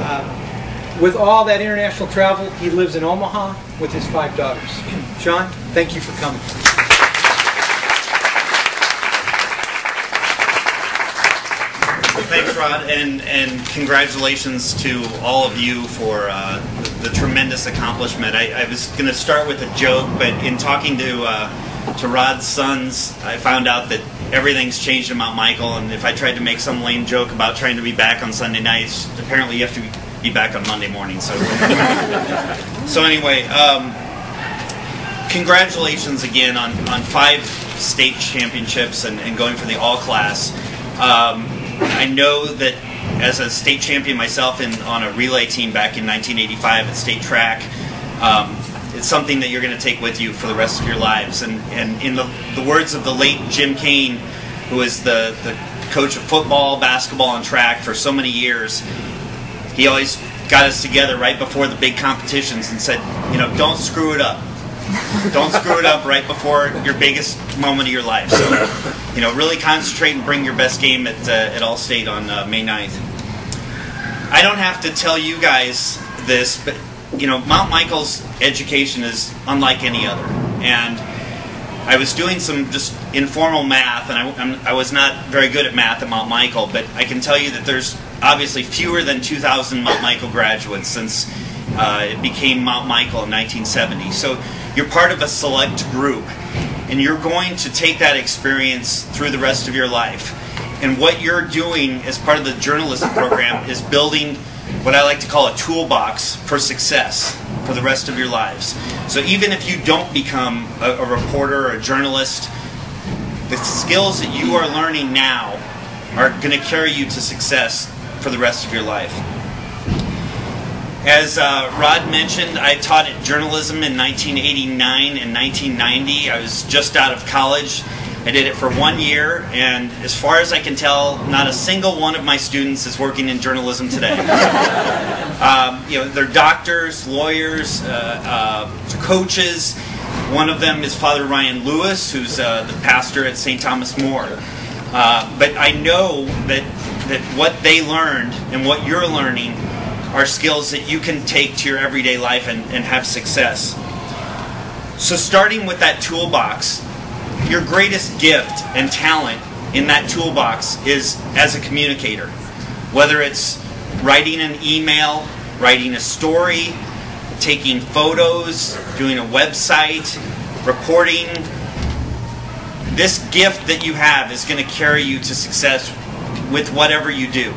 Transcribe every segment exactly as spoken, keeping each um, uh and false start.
Uh, with all that international travel, he lives in Omaha with his five daughters. Sean, thank you for coming. Thanks, Rod, and, and congratulations to all of you for uh, the, the tremendous accomplishment. I, I was going to start with a joke, but in talking to uh, to Rod's sons, I found out that everything's changed in Mount Michael, and if I tried to make some lame joke about trying to be back on Sunday nights, apparently you have to be back on Monday morning. So, so anyway, um, congratulations again on, on five state championships and, and going for the all-class. Um, I know that as a state champion myself in, on a relay team back in nineteen eighty-five at state track, um, it's something that you're going to take with you for the rest of your lives. And, and in the, the words of the late Jim Kane, who was the, the coach of football, basketball, and track for so many years, he always got us together right before the big competitions and said, you know, don't screw it up. Don't screw it up right before your biggest moment of your life. So, you know, really concentrate and bring your best game at, uh, at All-State on uh, May ninth. I don't have to tell you guys this, but, you know, Mount Michael's education is unlike any other. And I was doing some just informal math, and I, I'm, I was not very good at math at Mount Michael, but I can tell you that there's obviously fewer than two thousand Mount Michael graduates since uh, it became Mount Michael in nineteen seventy. So you're part of a select group, and you're going to take that experience through the rest of your life. And what you're doing as part of the journalism program is building what I like to call a toolbox for success for the rest of your lives. So even if you don't become a, a reporter or a journalist, the skills that you are learning now are going to carry you to success for the rest of your life. As uh, Rod mentioned, I taught journalism in nineteen eighty-nine and nineteen ninety. I was just out of college. I did it for one year, and as far as I can tell, not a single one of my students is working in journalism today. um, you know, they're doctors, lawyers, uh, uh, coaches. One of them is Father Ryan Lewis, who's uh, the pastor at Saint Thomas More. Uh, but I know that that what they learned and what you're learning are skills that you can take to your everyday life and, and have success. So starting with that toolbox, your greatest gift and talent in that toolbox is as a communicator. Whether it's writing an email, writing a story, taking photos, doing a website, reporting, this gift that you have is going to carry you to success with whatever you do.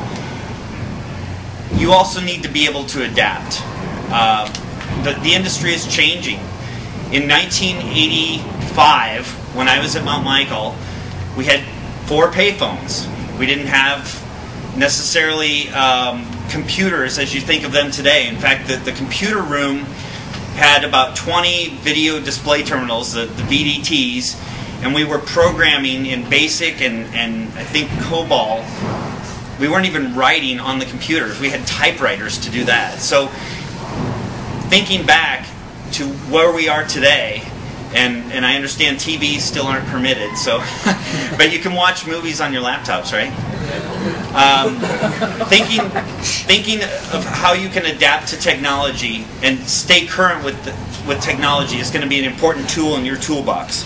You also need to be able to adapt. Uh, the, the industry is changing. In nineteen eighty-five, when I was at Mount Michael, we had four payphones. We didn't have necessarily um, computers as you think of them today. In fact, the, the computer room had about twenty video display terminals, the, the V D Ts, and we were programming in BASIC and, and I think COBOL. We weren't even writing on the computers. We had typewriters to do that. So thinking back to where we are today, and, and I understand T Vs still aren't permitted, so but you can watch movies on your laptops, right? Um, thinking, thinking of how you can adapt to technology and stay current with, the, with technology is going to be an important tool in your toolbox.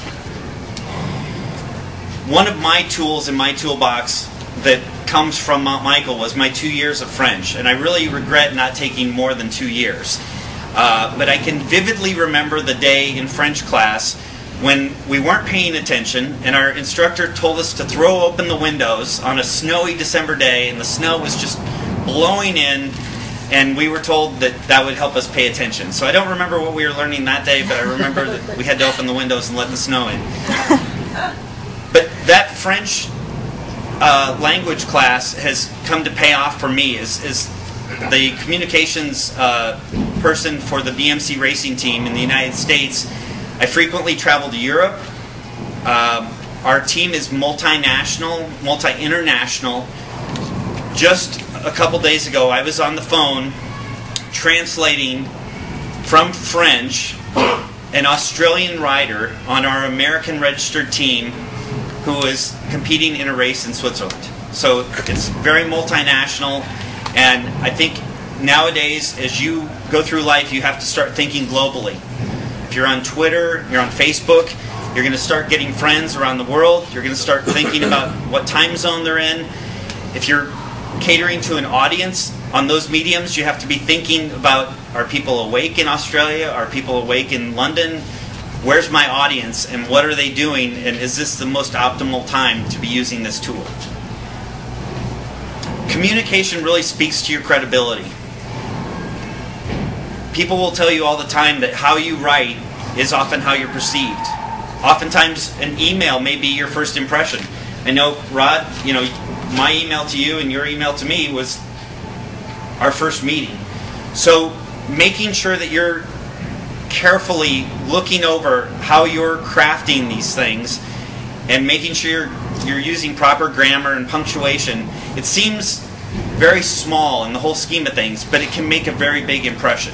One of my tools in my toolbox that comes from Mount Michael was my two years of French, and I really regret not taking more than two years. Uh, but I can vividly remember the day in French class when we weren't paying attention and our instructor told us to throw open the windows on a snowy December day, and the snow was just blowing in, and we were told that that would help us pay attention. So I don't remember what we were learning that day, but I remember that we had to open the windows and let the snow in. But that French uh, language class has come to pay off for me as, as the communications uh, person for the B M C racing team in the United States. I frequently travel to Europe. Um, our team is multinational, multi-international. Just a couple days ago, I was on the phone translating from French an Australian rider on our American registered team who is competing in a race in Switzerland. So it's very multinational, and I think nowadays, as you go through life, you have to start thinking globally. If you're on Twitter, you're on Facebook, you're going to start getting friends around the world. You're going to start thinking about what time zone they're in. If you're catering to an audience on those mediums, you have to be thinking about, are people awake in Australia? Are people awake in London? Where's my audience and what are they doing? And is this the most optimal time to be using this tool? Communication really speaks to your credibility. People will tell you all the time that how you write is often how you're perceived. Oftentimes an email may be your first impression. I know, Rod, you know, my email to you and your email to me was our first meeting. So making sure that you're carefully looking over how you're crafting these things and making sure you're, you're using proper grammar and punctuation, it seems very small in the whole scheme of things, but it can make a very big impression.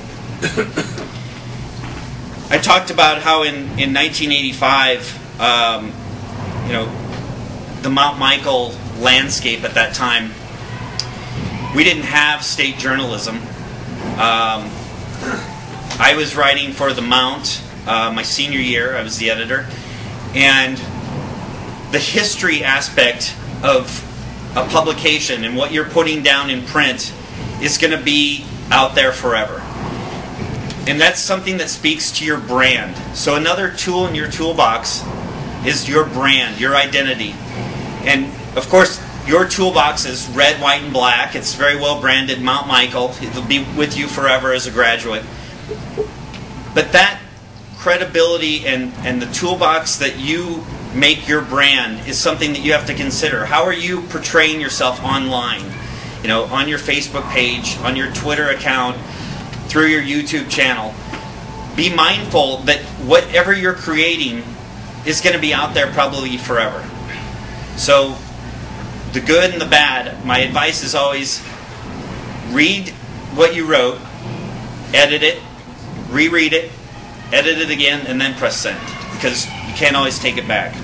I talked about how in, in nineteen eighty-five, um, you know, the Mount Michael landscape at that time, we didn't have state journalism. Um, I was writing for the Mount uh, my senior year. I was the editor, and the history aspect of a publication and what you're putting down in print is going to be out there forever. And that's something that speaks to your brand. So another tool in your toolbox is your brand, your identity. And of course, your toolbox is red, white, and black. It's very well branded, Mount Michael. It'll be with you forever as a graduate. But that credibility and, and the toolbox that you make your brand is something that you have to consider. How are you portraying yourself online? You know, on your Facebook page, on your Twitter account, through your YouTube channel. Be mindful that whatever you're creating is going to be out there probably forever. So the good and the bad, my advice is always read what you wrote, edit it, reread it, edit it again, and then press send, because you can't always take it back.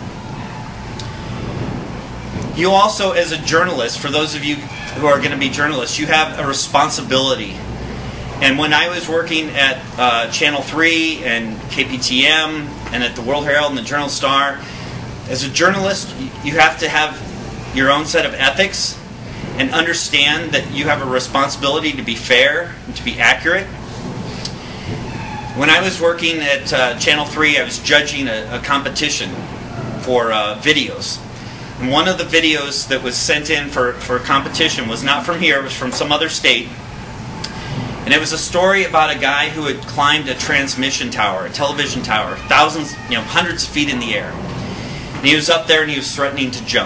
You also, as a journalist, for those of you who are going to be journalists, you have a responsibility. And when I was working at uh, Channel three and K P T M and at the World Herald and the Journal-Star, as a journalist, you have to have your own set of ethics and understand that you have a responsibility to be fair and to be accurate. When I was working at uh, Channel three, I was judging a, a competition for uh, videos. And one of the videos that was sent in for, for a competition was not from here, it was from some other state. And it was a story about a guy who had climbed a transmission tower, a television tower, thousands, you know, hundreds of feet in the air. And he was up there and he was threatening to jump.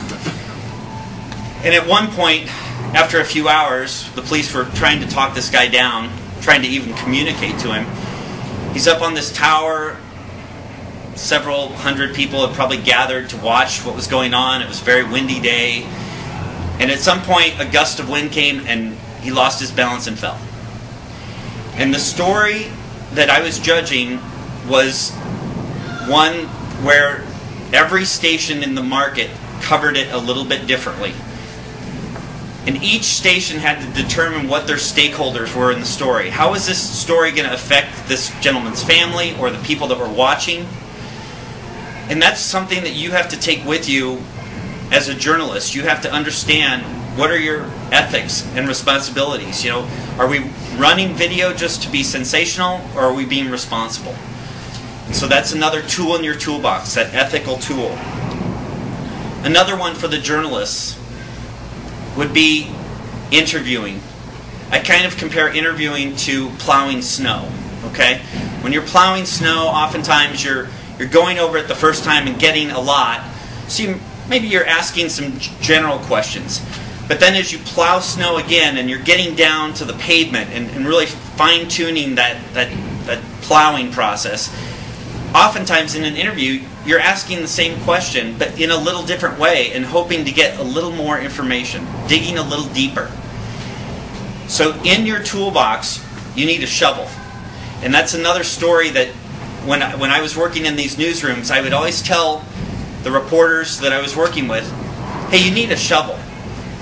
And at one point, after a few hours, the police were trying to talk this guy down, trying to even communicate to him. He's up on this tower. Several hundred people had probably gathered to watch what was going on. It was a very windy day. And at some point, a gust of wind came and he lost his balance and fell. And the story that I was judging was one where every station in the market covered it a little bit differently. And each station had to determine what their stakeholders were in the story. How is this story going to affect this gentleman's family or the people that were watching? And that's something that you have to take with you as a journalist. You have to understand, what are your ethics and responsibilities? You know, are we running video just to be sensational, or are we being responsible? And so that's another tool in your toolbox, that ethical tool. Another one for the journalists would be interviewing. I kind of compare interviewing to plowing snow. Okay, when you're plowing snow, oftentimes you're you're going over it the first time and getting a lot. So you, maybe you're asking some general questions. But then as you plow snow again and you're getting down to the pavement and, and really fine-tuning that, that, that plowing process, oftentimes in an interview you're asking the same question but in a little different way and hoping to get a little more information, digging a little deeper. So in your toolbox you need a shovel. And that's another story that when I, when I was working in these newsrooms, I would always tell the reporters that I was working with, hey, you need a shovel.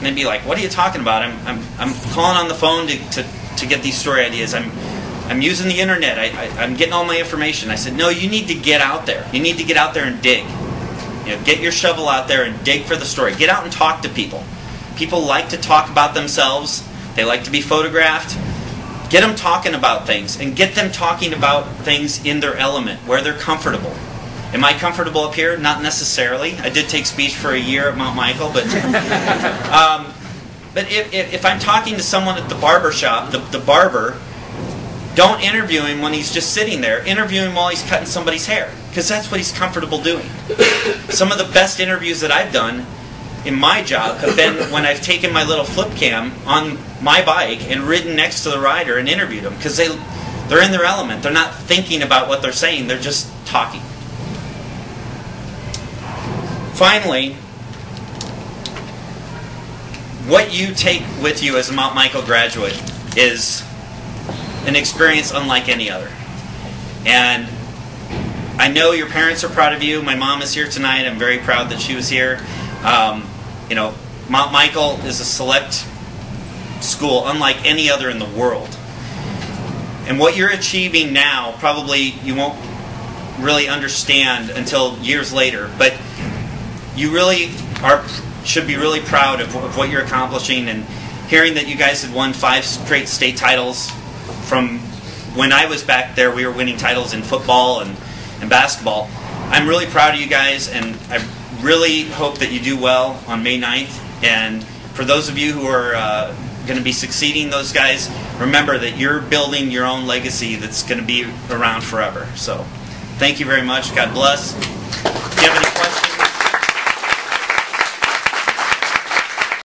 and they'd be like, "What are you talking about? I'm I'm, I'm calling on the phone to, to, to get these story ideas. I'm I'm using the internet. I, I I'm getting all my information." I said, "No, you need to get out there. You need to get out there and dig. You know, get your shovel out there and dig for the story. Get out and talk to people. People like to talk about themselves. They like to be photographed. Get them talking about things, and get them talking about things in their element, where they're comfortable. Am I comfortable up here? Not necessarily. I did take speech for a year at Mount Michael, but um, but if, if, if I'm talking to someone at the barber shop, the, the barber, don't interview him when he's just sitting there. Interview him while he's cutting somebody's hair, because that's what he's comfortable doing. Some of the best interviews that I've done in my job have been when I've taken my little flip cam on my bike and ridden next to the rider and interviewed them, because they, they're in their element. They're not thinking about what they're saying. They're just talking. Finally, what you take with you as a Mount Michael graduate is an experience unlike any other. And I know your parents are proud of you. My mom is here tonight. I'm very proud that she was here. Um, you know, Mount Michael is a select school unlike any other in the world. And what you're achieving now, probably you won't really understand until years later, but you really are should be really proud of, of what you're accomplishing. And hearing that you guys had won five straight state titles, from when I was back there, we were winning titles in football and, and basketball. I'm really proud of you guys, and I really hope that you do well on May ninth. And for those of you who are uh, going to be succeeding those guys, remember that you're building your own legacy that's going to be around forever. So thank you very much. God bless. If you have any questions?